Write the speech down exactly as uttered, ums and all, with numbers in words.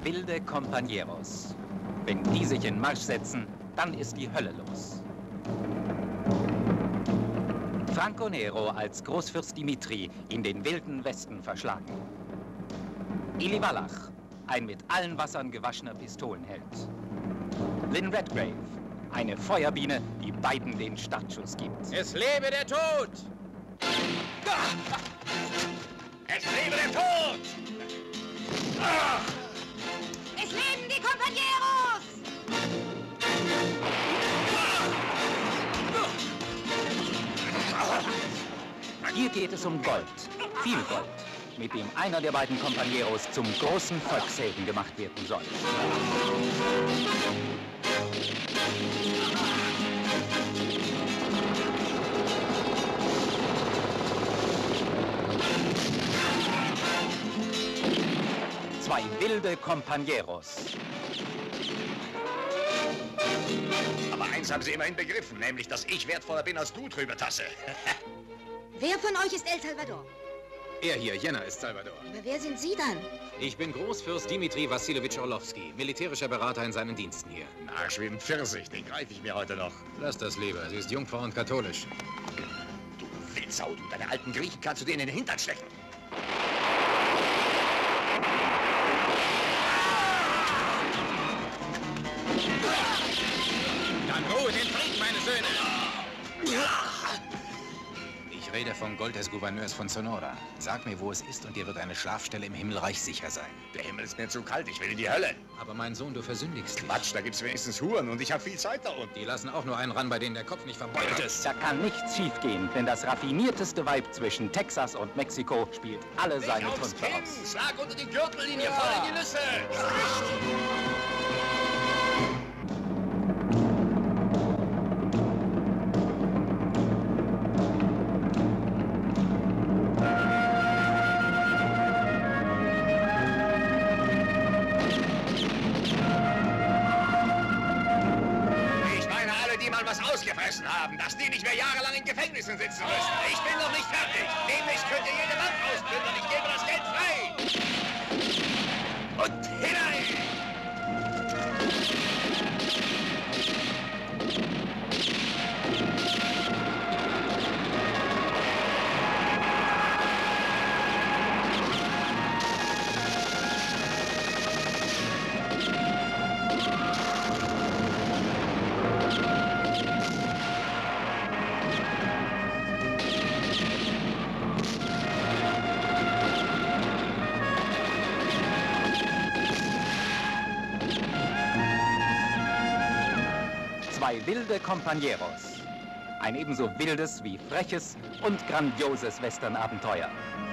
wilde Compañeros. Wenn die sich in Marsch setzen, dann ist die Hölle los. Franco Nero als Großfürst Dimitri in den wilden Westen verschlagen. Eli Wallach, ein mit allen Wassern gewaschener Pistolenheld. Lynn Redgrave, eine Feuerbiene, die beiden den Startschuss gibt. Es lebe der Tod! Es lebe der Tod! Es leben die Compañeros! Hier geht es um Gold, viel Gold, mit dem einer der beiden Compañeros zum großen Volkshelden gemacht werden soll. Zwei wilde Compañeros. Aber eins haben Sie immerhin begriffen, nämlich, dass ich wertvoller bin als du, Trübetasse. Wer von euch ist El Salvador? Er hier, Jenna, ist Salvador. Aber wer sind Sie dann? Ich bin Großfürst Dimitri Wassilowitsch Orlowski, militärischer Berater in seinen Diensten hier. Ein Arsch wie ein Pfirsich, den greife ich mir heute noch. Lass das lieber, sie ist Jungfrau und katholisch. Du Wildsau, du, deine alten Griechen kannst du denen in den Hintern stechen. Dann Ruhe den Frieden, meine Söhne! Ich rede vom Gold des Gouverneurs von Sonora. Sag mir, wo es ist, und dir wird eine Schlafstelle im Himmelreich sicher sein. Der Himmel ist mir zu kalt, ich will in die Hölle. Aber mein Sohn, du versündigst dich. Quatsch, da gibt's wenigstens Huren und ich habe viel Zeit da unten. Die lassen auch nur einen ran, bei denen der Kopf nicht verbeult ist. Da kann nichts schiefgehen, denn das raffinierteste Weib zwischen Texas und Mexiko spielt alle seine Nicht aufs Trümpfe Kinn, aus. Schlag unter die Gürtellinie, voll in die Nüsse. Was ausgefressen haben, dass die nicht mehr jahrelang in Gefängnissen sitzen müssen. Ich bin noch nicht fertig. Demnächst könnt ihr jede Bank ausplündern. Ich gebe das Geld frei. Und hinein! Zwei wilde Compañeros. Ein ebenso wildes wie freches und grandioses Westernabenteuer.